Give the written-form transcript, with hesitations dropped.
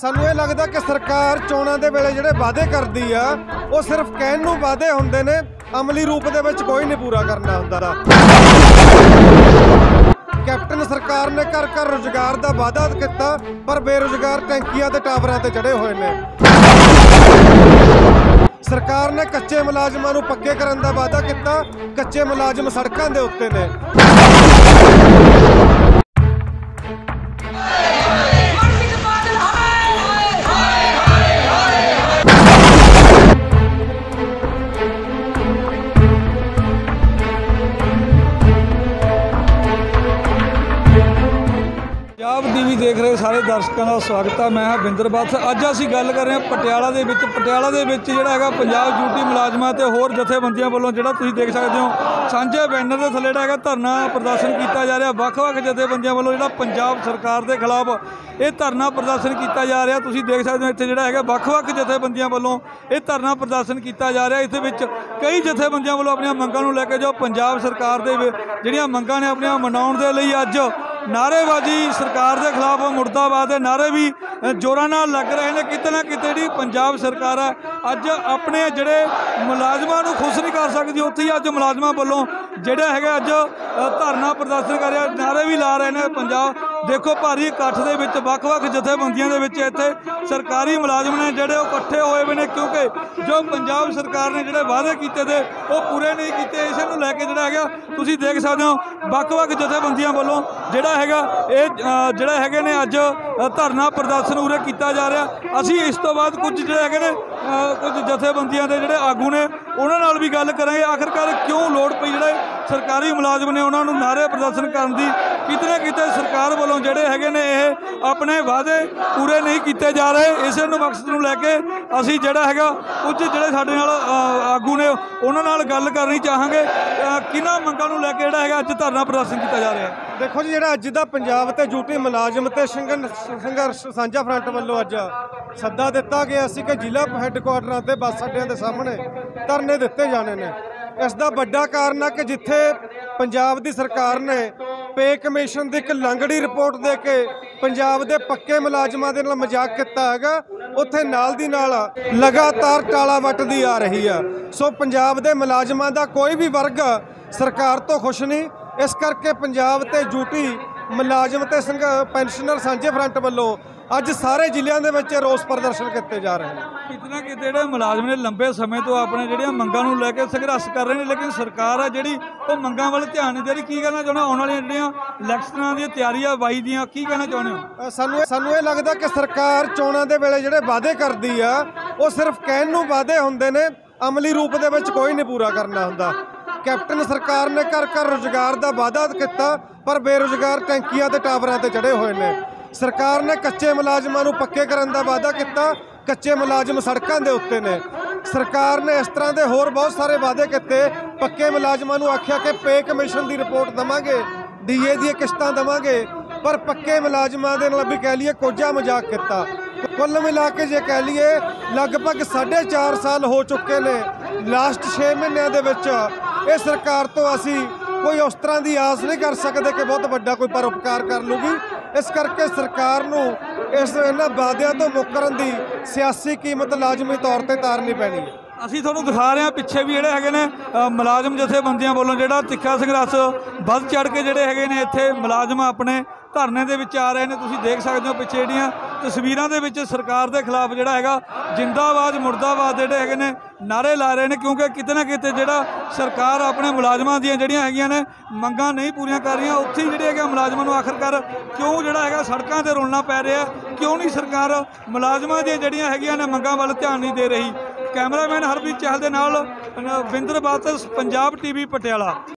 ਸਾਨੂੰ ਇਹ ਲੱਗਦਾ ਕਿ ਸਰਕਾਰ ਚੋਣਾਂ ਦੇ ਵੇਲੇ ਜਿਹੜੇ ਵਾਅਦੇ ਕਰਦੀ ਆ ਉਹ ਸਿਰਫ ਕਹਿਣ ਨੂੰ ਵਾਅਦੇ ਹੁੰਦੇ ਨੇ, ਅਮਲੀ ਰੂਪ ਦੇ ਵਿੱਚ ਕੋਈ ਨਹੀਂ ਪੂਰਾ ਕਰਨਾ ਹੁੰਦਾ ਦਾ। ਕੈਪਟਨ ਸਰਕਾਰ ਨੇ ਘਰ ਘਰ ਰੁਜ਼ਗਾਰ ਦਾ ਵਾਅਦਾ ਕੀਤਾ, ਪਰ ਬੇਰੁਜ਼ਗਾਰ ਟੈਂਕੀਆਂ ਤੇ ਟਾਵਰਾਂ ਤੇ ਚੜੇ ਹੋਏ ਨੇ। ਸਰਕਾਰ ਨੇ ਕੱਚੇ ਮੁਲਾਜ਼ਮਾਂ ਨੂੰ ਪੱਕੇ ਕਰਨ ਦਾ ਵਾਅਦਾ ਕੀਤਾ, ਕੱਚੇ ਮੁਲਾਜ਼ਮ ਸੜਕਾਂ ਦੇ ਉੱਤੇ ਨੇ। पंजाब टीवी देख रहे सारे दर्शकों का स्वागत है। मैं बिंदर बत्स। अज असीं गल कर रहे हैं पटियाला दे विच जिहड़ा हैगा पंजाब ड्यूटी मुलाजमां ते होर जथेबंदियां वालों जिहड़ा तुसीं देख सकते हो सांझे बैनर के थल्ले हैगा धरना प्रदर्शन किया जा रहा। वख-वख जथेबंदियां वालों जिहड़ा पंजाब सरकार के खिलाफ ये धरना प्रदर्शन किया जा रहा। तुसीं देख सकते हो इत्थे जिहड़ा हैगा वख-वख जथेबंदियां वालों ये धरना प्रदर्शन किया जा रहा। इस विच कई जथेबंदियां वालों अपनी मंगां नूं लैके जो पंजाब सरकार दे जिहड़ियां मंगां ने अपनियां मनाउण दे लई अज नारेबाजी सरकार के खिलाफ मुर्दाबाद के नारे भी जोरां नाल लग रहे हैं। किते ना किते जी पंजाब सरकार है अज अपने जिहड़े मुलाजमां नूं खुश नहीं कर सकती, उत्थे ही अज मुलाजमां वालों जिहड़ा हैगा अज धरना प्रदर्शन कर रहे, नारे भी ला रहे हैं। पंजाब देखो भारी इकट्ठ दे विच वख-वख जथेबंदियां दे विच इत्थे सरकारी मुलाजम ने जिहड़े इकट्ठे होए हुए ने, क्योंकि जो पंजाब सरकार ने जिहड़े वादे कीते थे वो पूरे नहीं कीते। इस नूं लैके जिहड़ा हैगा तुसीं देख सकदे हो वख-वख जथेबंदियां वालों जिहड़ा हैगा ये जिहड़े हैगे ने अज धरना प्रदर्शन उरे किया जा रहा। असीं इस तो बाद कुछ जिहड़े हैगे ने कुछ जथेबंदियां दे जिहड़े आगू ने उन्हां नाल भी गल करांगे आखिरकार क्यों लोड़ पई जिहड़े सरकारी मुलाजम ने उन्हां नूं नारे प्रदर्शन करन दी। किते ना किते सरकार वालों जिहड़े हैगे ने ये अपने वादे पूरे नहीं किए जा रहे। इस मकसद नूं लैके असीं जिहड़ा हैगा कुछ जिहड़े साडे नाल आगू ने उन्हां नाल गल करनी चाहांगे किन्हां मंगां नूं लैके जिहड़ा हैगा अज धरना प्रदर्शन किया जा रहा है। देखो जी जिहड़ा अज दा पंजाब ते ड्यूटी मुलाजम ते संघर्ष सांझा फ्रंट वालों अज सद्दा दिता गया सी कि जिला हैडकुआटरां ते बस अड्डियां दे सामने धरने दिते जाने ने। इसका वड्डा कारण है कि जिथे पंजाब दी सरकार ने पे कमीशन की एक लंगड़ी रिपोर्ट दे के पंजाब के पक्के मुलाजमां दे नाल मजाक किया है, उत्थे नाल दी नाल लगातार टाला वटदी आ रही है। सो पंजाब के मुलाजमां दा कोई भी वर्ग सरकार तो खुश नहीं। इस करके पंजाब ते ड्यूटी मुलाजम ते पेंशनर सांझे फ्रंट वालों अज सारे जिलों के रोस प्रदर्शन किए जा रहे हैं। कितना कि जिहड़े मुलाजम ने लंबे समय तो अपने जिहड़ियां मंगां नूं लैके संघर्ष कर रहे हैं, लेकिन सरकार है जिहड़ी वो मंगां वाल ध्यान नहीं दे रही। की कहना चाहुंदे हो आउण वालियां जिहड़ियां इलैक्शनां दी तैयारी आ 22 ਦੀਆਂ की कहना चाहुंदे हो? सानू ये लगता कि सरकार चोणां दे वेले जिहड़े वादे करदी आ वो सिर्फ कहण नूं वादे हुंदे ने, अमली रूप दे विच कोई नहीं पूरा करना हुंदा। कैप्टन सरकार ने घर घर रुਜ਼ਗਾਰ ਦਾ वादा किया, पर बेरोਜ਼ਗਾਰ टैंकियां ते टावरां ते चढ़े हुए ने। सरकार ने कच्चे मुलाजमां नूं पक्के करन दा वादा किया, कच्चे मुलाजम सड़कों के उत्ते ने। सरकार ने इस तरह के होर बहुत सारे वादे किए। पक्के मुलाजमां नूं आख्या कि पे कमीशन की रिपोर्ट देवांगे, DA दी किश्तां देवांगे, पर पक्के मुलाजमां दे नाल भी कह लीए कोझा मजाक किया। कुल मिला के जे कह लीए लगभग 4.5 साल हो चुके ने। लास्ट 6 महीनों के विच ये सरकार तो असी कोई उस तरह की आस नहीं कर सकते कि बहुत बड़ा कोई परोपकार कर लूगी। इस करके सरकार नूं इस इन्हां वादियां तो मुकरन की सियासी कीमत लाजमी तौर पर तारनी पैनी है। ਅਸੀਂ ਤੁਹਾਨੂੰ ਦਿਖਾ ਰਹੇ ਹਾਂ ਪਿੱਛੇ ਵੀ ਜਿਹੜੇ ਹੈਗੇ ਨੇ ਮੁਲਾਜ਼ਮ ਜਥੇਬੰਦੀਆਂ ਵੱਲੋਂ ਜਿਹੜਾ ਤਿੱਖਾ ਸੰਘਰਸ਼ ਵੱਧ ਚੜ ਕੇ ਜਿਹੜੇ ਹੈਗੇ ਨੇ ਇੱਥੇ ਮੁਲਾਜ਼ਮ ਆਪਣੇ ਧਰਨੇ ਦੇ ਵਿੱਚ ਆ ਰਹੇ ਨੇ। ਤੁਸੀਂ ਦੇਖ ਸਕਦੇ ਹੋ ਪਿੱਛੇ ਜਿਹੜੀਆਂ ਤਸਵੀਰਾਂ ਦੇ ਵਿੱਚ ਸਰਕਾਰ ਦੇ ਖਿਲਾਫ ਜਿਹੜਾ ਹੈਗਾ ਜਿੰਦਾਬਾਦ ਮੁਰਦਾਬਾਦ ਜਿਹੜੇ ਹੈਗੇ ਨੇ ਨਾਰੇ ਲਾ ਰਹੇ ਨੇ, ਕਿਉਂਕਿ ਕਿਤੇ ਨਾ ਕਿਤੇ ਜਿਹੜਾ ਸਰਕਾਰ ਆਪਣੇ ਮੁਲਾਜ਼ਮਾਂ ਦੀਆਂ ਜਿਹੜੀਆਂ ਹੈਗੀਆਂ ਨੇ ਮੰਗਾਂ ਨਹੀਂ ਪੂਰੀਆਂ ਕਰ ਰਹੀਆਂ। ਉੱਥੇ ਹੀ ਜਿਹੜੇ ਹੈਗੇ ਮੁਲਾਜ਼ਮਾਂ ਨੂੰ ਆਖਰਕਾਰ ਕਿਉਂ ਜਿਹੜਾ ਹੈਗਾ ਸੜਕਾਂ 'ਤੇ ਰੋਲਣਾ ਪੈ ਰਿਹਾ, ਕਿਉਂ ਨਹੀਂ ਸਰਕਾਰ ਮੁਲਾਜ਼ਮਾਂ ਦੀਆਂ ਜਿਹੜੀਆਂ ਹੈਗੀਆਂ ਨੇ ਮੰਗਾਂ ਵੱਲ ਧਿਆਨ ਨਹੀਂ ਦੇ ਰਹੀ। कैमरामैन हरप्रीत चहल के नाल बिंदर बत्स पंजाब TV पटियाला।